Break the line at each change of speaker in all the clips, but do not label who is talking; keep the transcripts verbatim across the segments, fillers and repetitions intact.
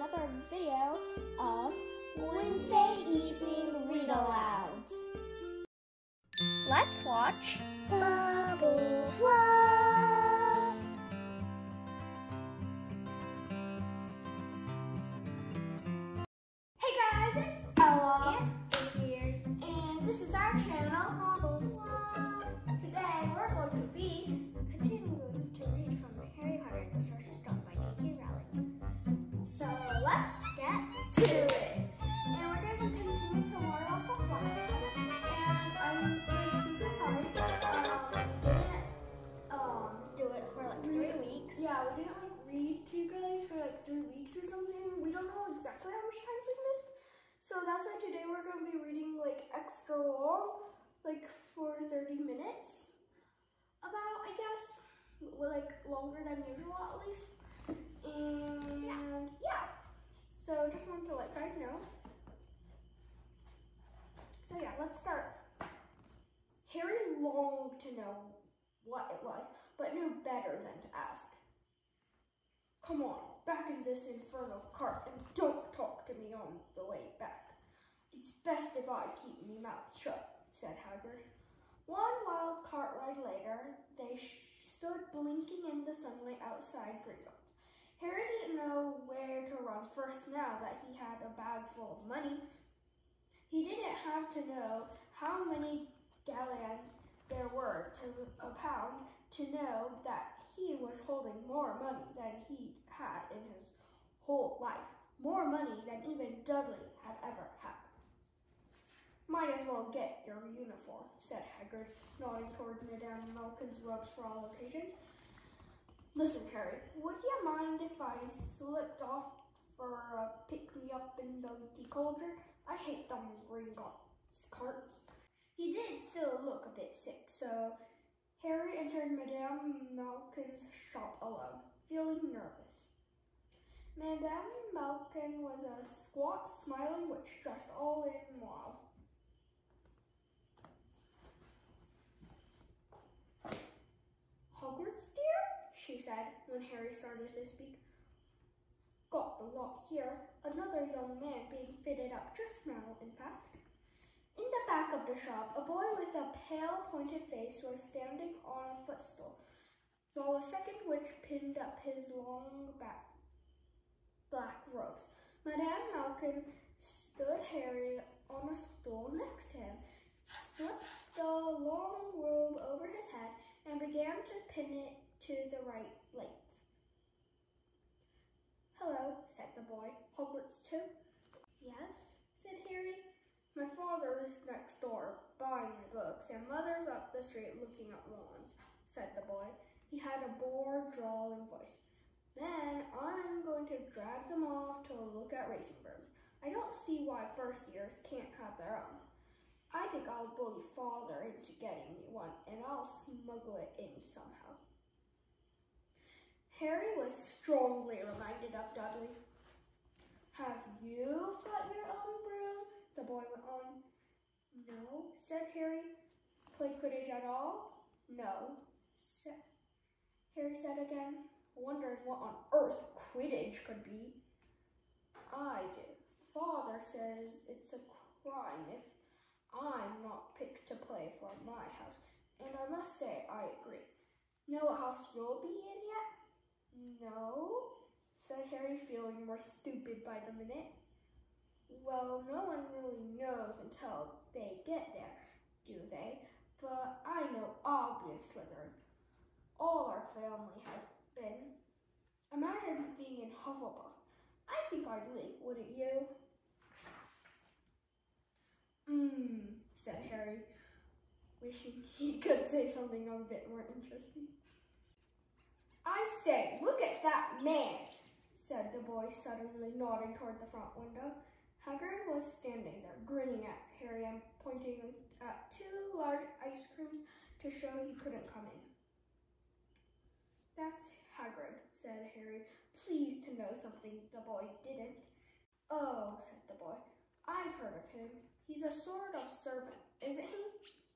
another video of Wednesday Evening Read-Alouds. Let's watch Bubble Fluff! Hey guys, it's Aloud here, and this is our channel, Bubble Fluff. Today we're going to be continuing to read from the Harry Potter and the Sorcerer's Stone by J K Rowling. So let's get to it. And we're going to continue from where we left off last time. And I'm we're super sorry that um, we didn't um, do it for like three weeks.
Yeah, we didn't like read to you guys for like three weeks or something. We don't know exactly how much time we missed. So that's why today we're going to be reading like extra long, like for thirty minutes. About, I guess, well, like longer than usual at least. And yeah. yeah, so just wanted to let you guys know. So yeah, let's start. Harry longed to know what it was, but knew better than to ask. Come on, back in this infernal cart and don't talk to me on the way back. It's best if I keep my mouth shut, said Hagrid. One wild cart ride later, they stood blinking in the sunlight outside Gringotts. Harry didn't know where to run first now that he had a bag full of money. He didn't have to know how many galleons there were to a pound to know that he was holding more money than he had in his whole life. More money than even Dudley had ever had. Might as well get your uniform, said Hagrid, nodding toward Madame Malkin's robes for all occasions. Listen, Harry, would you mind if I slipped off for a pick-me-up in the leaky cauldron? I hate them Gringotts carts. He did still look a bit sick, so Harry entered Madame Malkin's shop alone, feeling nervous. Madame Malkin was a squat, smiling witch dressed all in mauve. Hogwarts, dear? She said when Harry started to speak. Got the lot here. Another young man being fitted up just now, in fact. In the back of the shop, a boy with a pale, pointed face was standing on a footstool, while a second witch pinned up his long back, black robes. Madame Malkin stood Harry on a stool next to him, slipped the long robe over his head, and began to pin it to the right length. Hello, said the boy. Hogwarts too? Yes, said Harry. My father is next door, buying my books, and mother's up the street looking at wands, said the boy. He had a bored, drawling voice. Then I'm going to drag them off to look at racing brooms. I don't see why first years can't have their own. I think I'll bully father into getting me one, and I'll smuggle it in somehow. Harry was strongly reminded of Dudley. Have you got your own broom? The boy went on. No, said Harry. Play Quidditch at all? No, said Harry said again, wondering what on earth Quidditch could be. I do. Father says it's a crime if I'm not picked to play for my house, and I must say I agree. Know what house you'll be in yet? No, said Harry, feeling more stupid by the minute. Well, no one really knows until they get there, do they? But I know I'll be in Slytherin. All our family have been. Imagine being in Hufflepuff. I think I'd leave, wouldn't you? Mmm, said Harry, wishing he could say something a bit more interesting. I say, look at that man, said the boy, suddenly nodding toward the front window. Hagrid was standing there, grinning at Harry and pointing at two large ice creams to show he couldn't come in. That's Hagrid, said Harry, pleased to know something the boy didn't. Oh, said the boy, I've heard of him. He's a sort of servant, isn't he?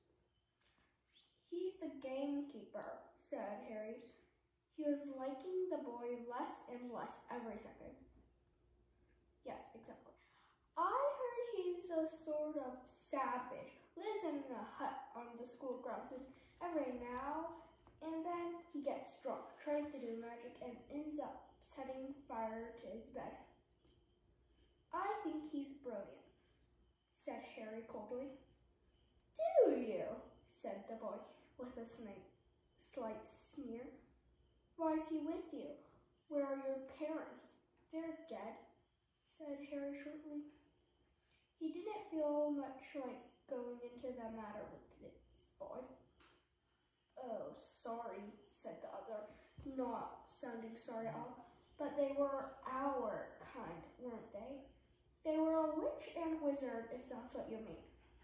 He's the gamekeeper, said Harry. He was liking the boy less and less every second. Yes, exactly. I heard he's a sort of savage, lives in a hut on the school grounds, and every now and then he gets drunk, tries to do magic, and ends up setting fire to his bed. I think he's brilliant, said Harry coldly. Do you? Said the boy with a slight sneer. Why is he with you? Where are your parents? They're dead, said Harry shortly. He didn't feel much like going into the matter with this boy. Oh, sorry, said the other, not sounding sorry at all. But they were our kind, weren't they? They were a witch and wizard, if that's what you mean.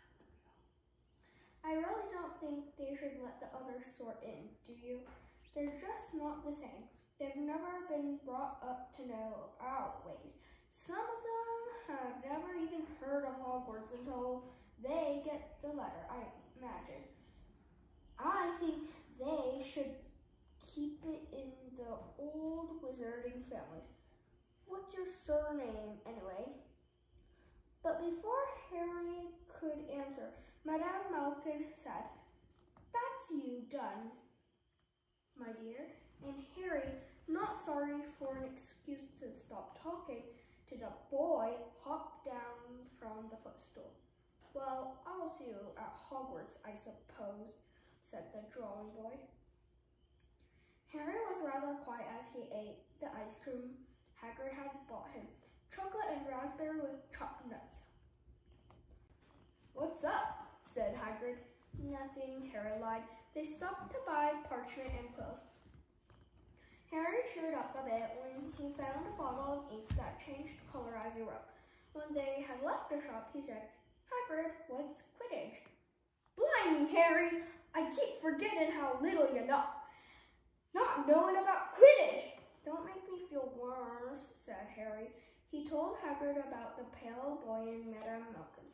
I really don't think they should let the other sort in, do you? They're just not the same. They've never been brought up to know our ways. Some of them have never even heard of Hogwarts until they get the letter, I imagine. I think they should keep it in the old wizarding families. What's your surname, anyway? But before Harry could answer, Madame Malkin said, That's you done, my dear. And Harry, not sorry for an excuse to stop talking to the boy, hopped down from the footstool. Well, I'll see you at Hogwarts, I suppose, said the drawing boy. Harry was rather quiet as he ate the ice cream Hagrid had bought him, chocolate and raspberry with chopped nuts. What's up? Said Hagrid. Nothing, Harry lied. They stopped to buy parchment and quills. Harry cheered up a bit when he found a bottle of ink that changed color as he wrote. When they had left the shop, he said, Hagrid, what's Quidditch? Blimey, Harry! I keep forgetting how little you know. Not knowing about Quidditch! Don't make me feel worse, said Harry. He told Hagrid about the pale boy in Madame Malkin's.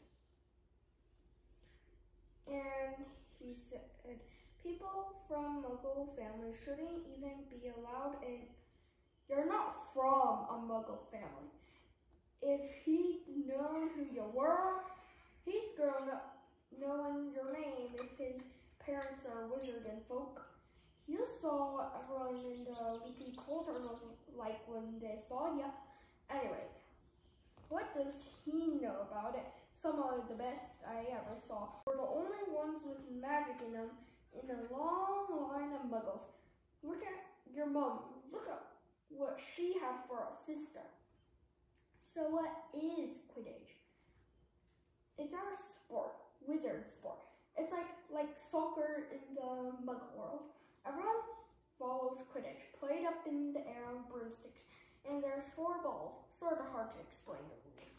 And he said, people from Muggle families shouldn't even be allowed in. You're not from a Muggle family. If he'd known who you were, he's grown up knowing your name if his parents are wizard and folk. You saw what everyone in the Leaky Cauldron was like when they saw you. Anyway, what does he know about it? Some of the best I ever saw were the only ones with magic in them in a long line of muggles. Look at your mom. Look at what she had for a sister. So what is Quidditch? It's our sport, wizard sport. It's like, like soccer in the muggle world. Everyone follows Quidditch, played up in the air on broomsticks, and there's four balls. Sort of hard to explain the rules.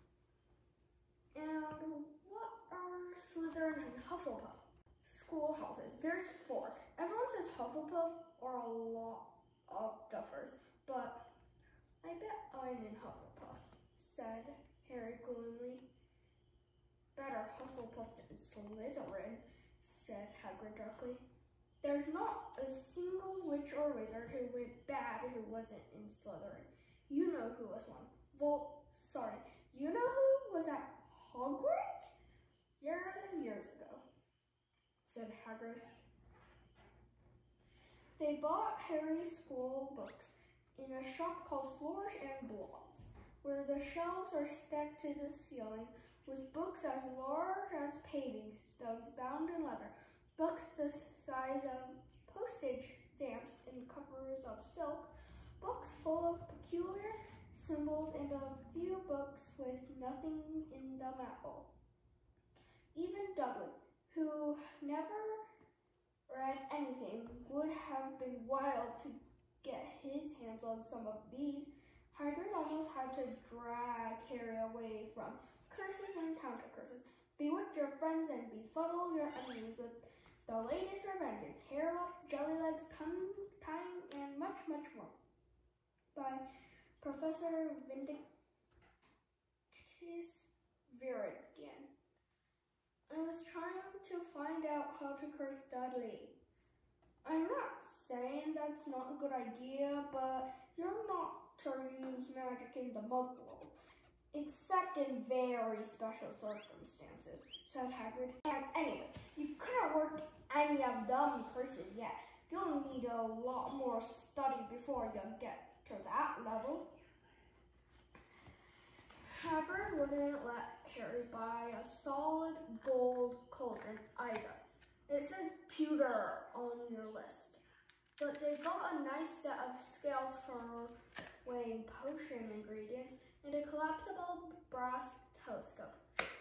And what are Slytherin and Hufflepuff? Schoolhouses. There's four. Everyone says Hufflepuff or a lot of duffers, but I bet I'm in Hufflepuff, said Harry gloomily. Better Hufflepuff than Slytherin, said Hagrid darkly. There's not a single witch or wizard who went bad who wasn't in Slytherin. You know who was one. Well, sorry, you know who was at Hogwarts? Years and years ago, said Hagrid. They bought Harry's school books in a shop called Flourish and Blots, where the shelves are stacked to the ceiling with books as large as paving stones bound in leather, books the size of postage stamps in covers of silk, books full of peculiar symbols, and a few books with nothing in them at all. Even Dudley, who never read anything, would have been wild to get his hands on some of these. Hagrid almost had to drag Harry away from curses and counter-curses, bewitch your friends and befuddle your enemies with the latest revenges, hair loss, jelly legs, tongue tying, and much, much more. By Professor Vindictus Viridian. I was trying to find out how to curse Dudley. I'm not saying that's not a good idea, but you're not to use magic in the mug world. Except in very special circumstances, said Hagrid. And anyway, you couldn't work any of them curses yet. You'll need a lot more study before you get to that level. Hagrid wouldn't let Harry buy a solid gold cauldron either. It says pewter on your list. But they got a nice set of scales for weighing potion ingredients and a collapsible brass telescope.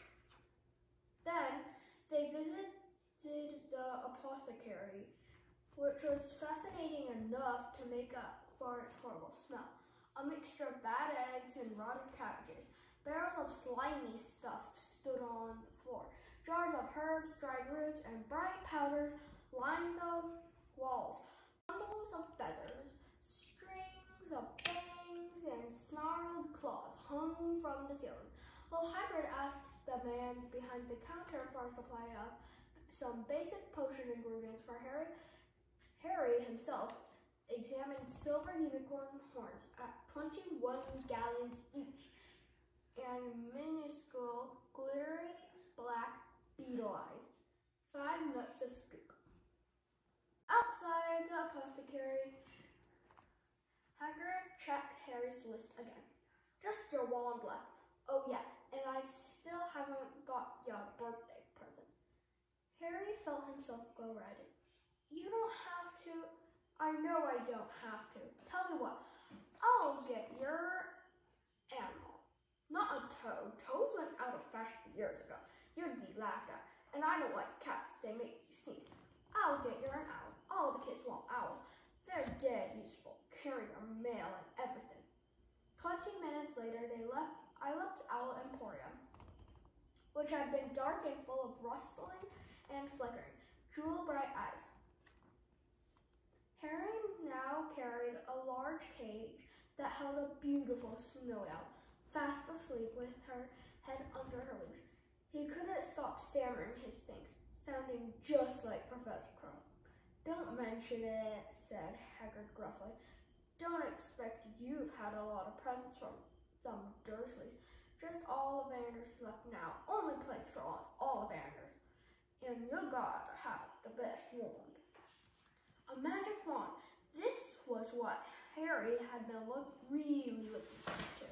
Then they visited the apothecary, which was fascinating enough to make up for its horrible smell. A mixture of bad eggs and rotted cabbages. Barrels of slimy stuff stood on the floor. Jars of herbs, dried roots, and bright powders lined the walls. Bundles of feathers, strings of fangs, and snarled claws hung from the ceiling. While Hagrid asked the man behind the counter for a supply of some basic potion ingredients for Harry, Harry himself examined silver unicorn horns at twenty-one galleons each and minuscule, glittery black beetle eyes, five nuts a scoop. Outside the apothecary, Hagrid checked Harry's list again. Just your wand left. Oh yeah, and I still haven't got your birthday present. Harry felt himself go red. You don't have to. I know I don't have to. Tell you what, I'll get your animal. Not a toad. Toads went out of fashion years ago. You'd be laughed at. And I don't like cats. They make me sneeze. I'll get you an owl. All the kids want owls. They're dead useful. Carry your mail and everything. Twenty minutes later, they left Ilep's Owl Emporium, which had been dark and full of rustling and flickering, jewel-bright eyes. Harry now carried a large cage that held a beautiful snowy owl, fast asleep with her head under her wings. He couldn't stop stammering his thanks, sounding just like Professor Crow. Don't mention it, said Hagrid gruffly. Don't expect you've had a lot of presents from them Dursleys. Just Ollivanders left now. Only place for lots, Ollivanders. And you gotta have the best wand. A magic wand. This was what Harry had been look, really looking forward to.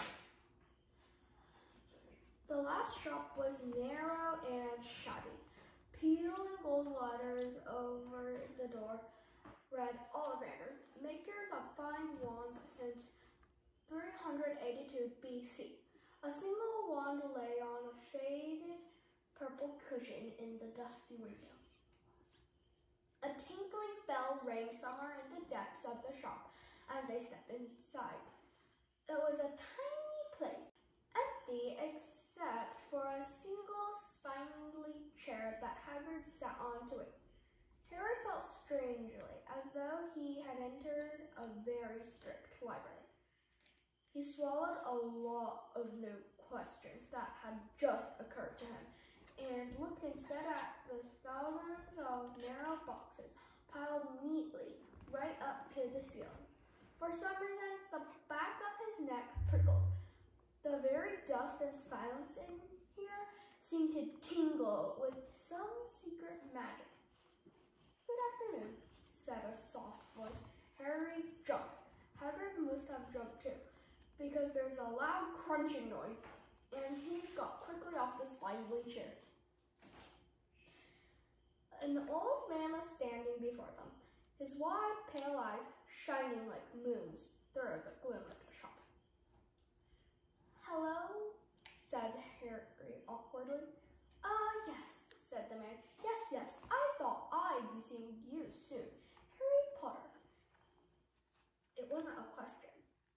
The last shop was narrow and shabby. Peeling gold letters over the door read Ollivanders, makers of fine wands since three hundred eighty-two B C. A single wand lay on a faded purple cushion in the dusty window. A tinkling bell rang somewhere in the depths of the shop as they stepped inside. It was a tiny place, empty except for a single spindly chair that Hagrid sat onto it. Harry felt strangely, as though he had entered a very strict library. He swallowed a lot of new questions that had just occurred to him, and looked instead at the thousands of narrow boxes piled neatly right up to the ceiling. For some reason, the back of his neck prickled. The very dust and silence in here seemed to tingle with some secret magic. Good afternoon, said a soft voice. Harry jumped. Hagrid must have jumped too, because there's a loud crunching noise, and he got quickly off the spindly chair. An old man was standing before them, his wide, pale eyes shining like moons through the gloom of the shop. Hello, said Harry awkwardly. Ah, uh, yes, said the man. Yes, yes, I thought I'd be seeing you soon. Harry Potter. It wasn't a question.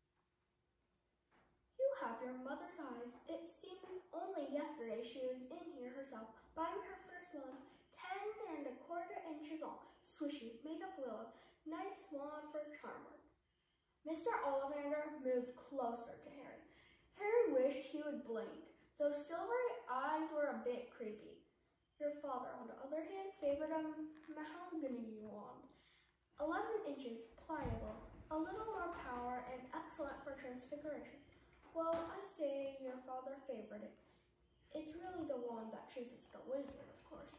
You have your mother's eyes. It seems only yesterday she was in here herself, buying her first wand, ten and a quarter inches long, swishy, made of willow, nice wand for charm work. Mister Ollivander moved closer to Harry. Harry wished he would blink. Those silvery eyes were a bit creepy. Your father, on the other hand, favored a mahogany wand. Eleven inches, pliable, a little more power, and excellent for transfiguration. Well, I say your father favored it. It's really the wand that chooses the wizard, of course.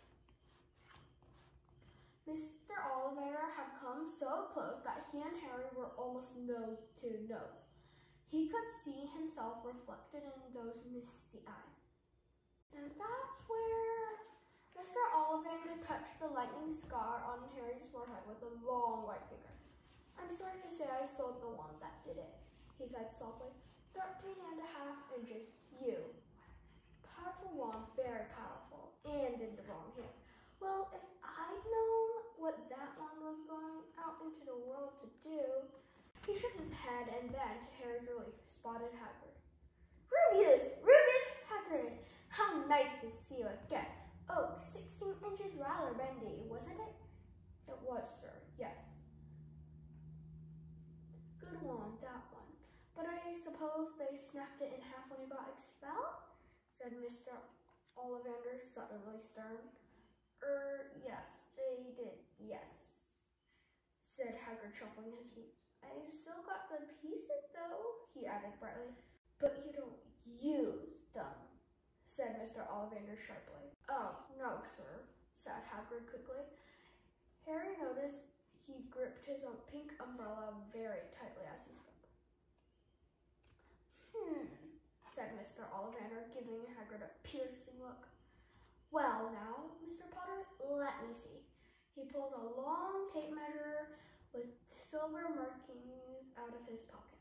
Mister Ollivander had come so close that he and Harry were almost nose to nose. He could see himself reflected in those misty eyes. And that's where Mister Ollivander touched the lightning scar on Harry's forehead with a long white finger. I'm sorry to say I sold the wand that did it, he said softly. Thirteen and a half inches, you. Powerful wand, very powerful, and in the wrong hands. Well, if I'd known what that wand was going out into the world to do. He shook his head and then, to Harry's relief, spotted Hagrid. Rubius! Rubius Hagrid! How nice to see you again. Oh, sixteen inches rather bendy, wasn't it? It was, sir, yes. Good wand, that one. But I suppose they snapped it in half when you got expelled? Said Mister Ollivander, suddenly stern. Er, yes, they did, yes, said Hagrid, shuffling his feet. I've still got the pieces, though, he added brightly. But you don't use them, said Mister Ollivander sharply. Oh, no, sir, said Hagrid quickly. Harry noticed he gripped his own pink umbrella very tightly as he spoke. Hmm, said Mister Ollivander, giving Hagrid a piercing look. Well, now, Mister Potter, let me see. He pulled a long tape measure with silver markings out of his pocket.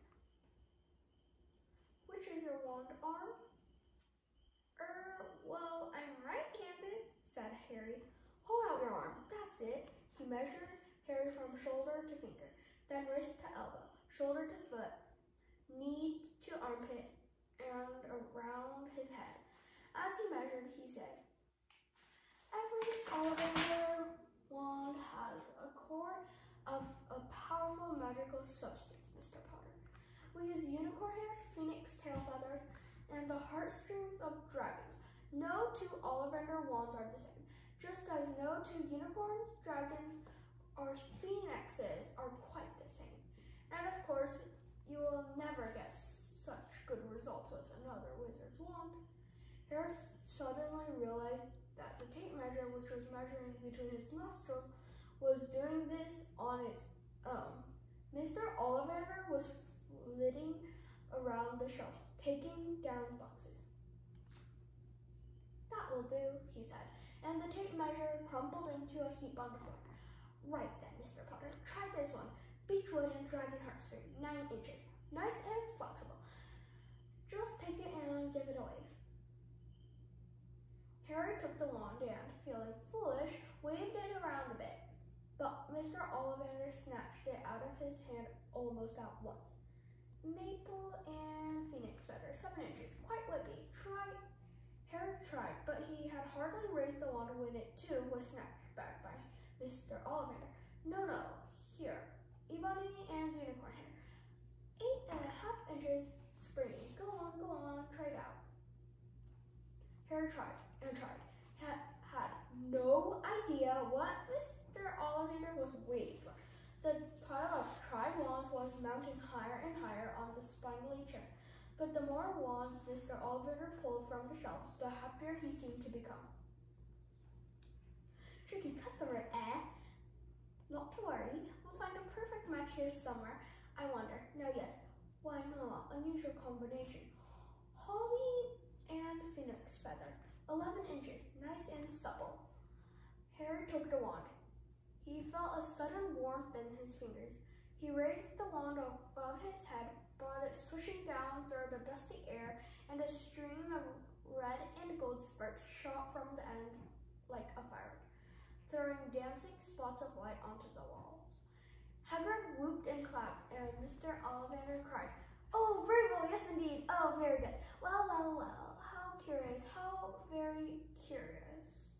Which is your wand arm? Er, well, I'm right-handed, said Harry. Hold out your arm, that's it. He measured Harry from shoulder to finger, then wrist to elbow, shoulder to foot, knee to armpit, and around his head. As he measured, he said, every Ollivander wand has a core of a powerful magical substance, Mister Potter. We use unicorn hairs, phoenix tail feathers, and the heartstrings of dragons. No two Ollivander wands are the same, just as no two unicorns, dragons, or phoenixes are quite the same. And of course, you will never get such good results with another wizard's wand. Harry suddenly realized that the tape measure, which was measuring between his nostrils, was doing this on its own. Mister Ollivander was flitting around the shelves, taking down boxes. That will do, he said, and the tape measure crumpled into a heap on the floor. Right then, Mister Potter, try this one. Beechwood and dragon heartstring, nine inches. Nice and flexible. Just take it and give it a wave. Harry took the wand and, feeling foolish, waved it around a bit. But Mister Ollivander snatched it out of his hand almost at once. Maple and phoenix feather, seven inches, quite whippy. Try. Harry tried, but he had hardly raised the wand when it too was snatched back by Mister Ollivander. No, no, here, ebony and unicorn hair. Eight and a half inches, springy. Go on, go on, try it out. Harry tried and tried. Had, had no idea what Mister Ollivander was waiting for. The pile of tried wands was mounting higher and higher on the spindly chair. But the more wands Mister Ollivander pulled from the shelves, the happier he seemed to become. Tricky customer, eh? Not to worry, we'll find a perfect match here somewhere. I wonder. Now, yes, why not? Unusual combination. Holly and phoenix feather, eleven inches, nice and supple. Harry took the wand. He felt a sudden warmth in his fingers. He raised the wand above his head, brought it swishing down through the dusty air, and a stream of red and gold sparks shot from the end like a firework, throwing dancing spots of light onto the walls. Hagrid whooped and clapped, and Mister Ollivander cried, "Oh, bravo, yes indeed, oh, very good. Well, well, well, how curious, how very curious."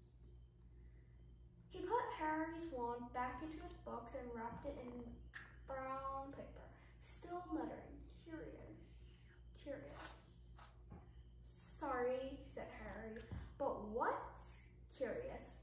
He put Harry's wand back into its box and wrapped it in brown paper, still muttering, "Curious, curious." "Sorry," said Harry, "but what's curious?"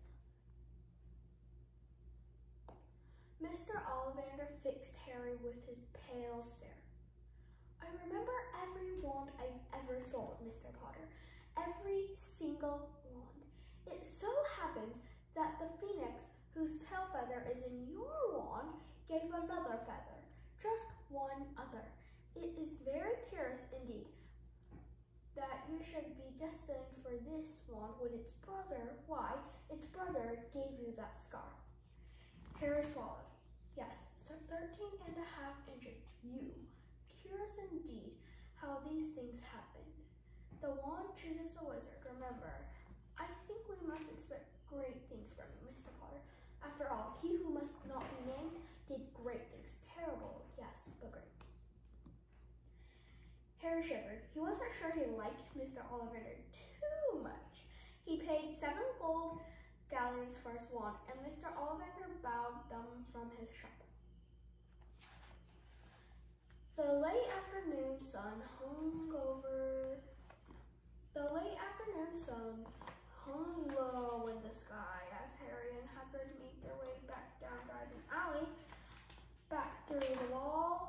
Mister Ollivander fixed Harry with his pale stare. "I remember every wand I ever sold, Mister Potter. Every single wand. It so happens that the phoenix whose tail feather is in your wand gave another feather. Just one other. It is very curious indeed that you should be destined for this wand when its brother, why, its brother gave you that scar. Harry swallowed. Yes, so thirteen and a half inches. You. Curious indeed how these things happened. The wand chooses a wizard, remember. I think we must expect great things from you, Mister Potter. After all, he who must not be named did great things. Terrible, yes, but great. Harry shivered. He wasn't sure he liked Mister Ollivander too much. He paid seven gold galleons for his wand, and Mister Ollivander bowed them from his shop. The late afternoon sun hung over. The late afternoon sun hung low in the sky as Harry and Hagrid made their way back down Diagon Alley, back through the wall,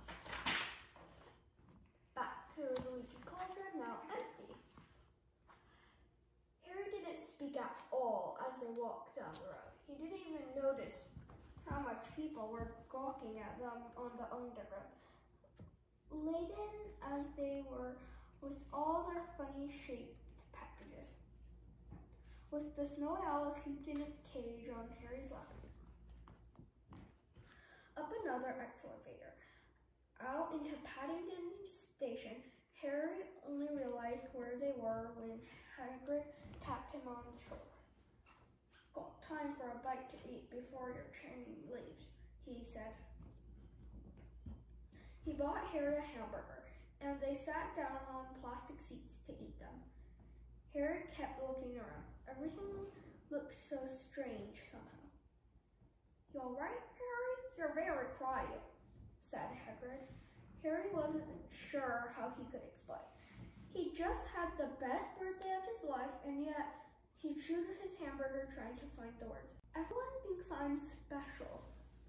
back through the leaky cauldron, now empty. Harry didn't speak at all as they walked down the road. He didn't even notice how much people were gawking at them on the underground, laden as they were with all their funny shaped packages. With the snow owl asleep in its cage on Harry's lap. Up another elevator. Out into Paddington Station, Harry only realized where they were when Hagrid tapped him on the shoulder. Got time for a bite to eat before your train leaves, he said. He bought Harry a hamburger, and they sat down on plastic seats to eat them. Harry kept looking around. Everything looked so strange somehow. You all right, Harry? You're very quiet, said Hagrid. Harry wasn't sure how he could explain. He just had the best birthday of his life, and yet he chewed his hamburger trying to find the words. Everyone thinks I'm special,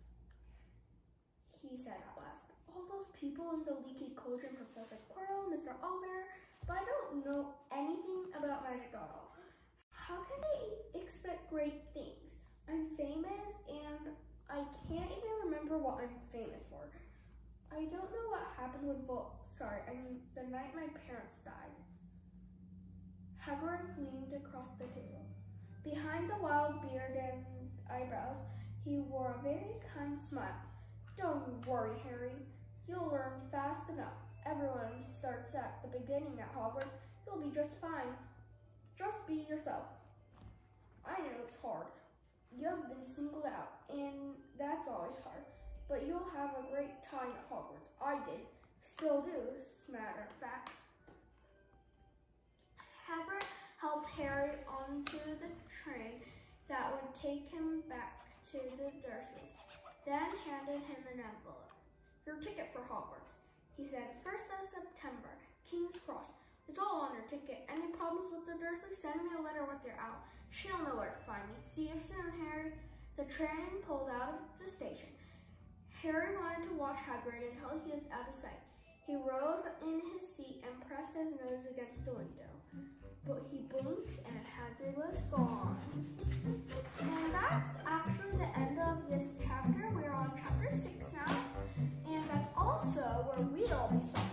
he said at last. All those people in the leaky cauldron, Professor Quirrell, Mister Ollivander, but I don't know anything about magic at all. How can they expect great things? I'm famous and I can't even remember what I'm famous for. I don't know what happened with Vol- sorry, I mean the night my parents died. Hagrid leaned across the table. Behind the wild beard and eyebrows, he wore a very kind smile. Don't worry, Harry. You'll learn fast enough. Everyone starts at the beginning at Hogwarts. You'll be just fine. Just be yourself. I know it's hard. You've been singled out, and that's always hard. But you'll have a great time at Hogwarts. I did. Still do, as a matter of fact. Hagrid helped Harry onto the train that would take him back to the Dursleys, then handed him an envelope. Your ticket for Hogwarts, he said. First of September, King's Cross. It's all on your ticket. Any problems with the Dursleys? Send me a letter with your owl. She'll know where to find me. See you soon, Harry. The train pulled out of the station. Harry wanted to watch Hagrid until he was out of sight. He rose in his seat and pressed his nose against the window. But he blinked and Hagrid was gone. And that's actually the end of this chapter. We're on chapter six now. And that's also where we'll be starting.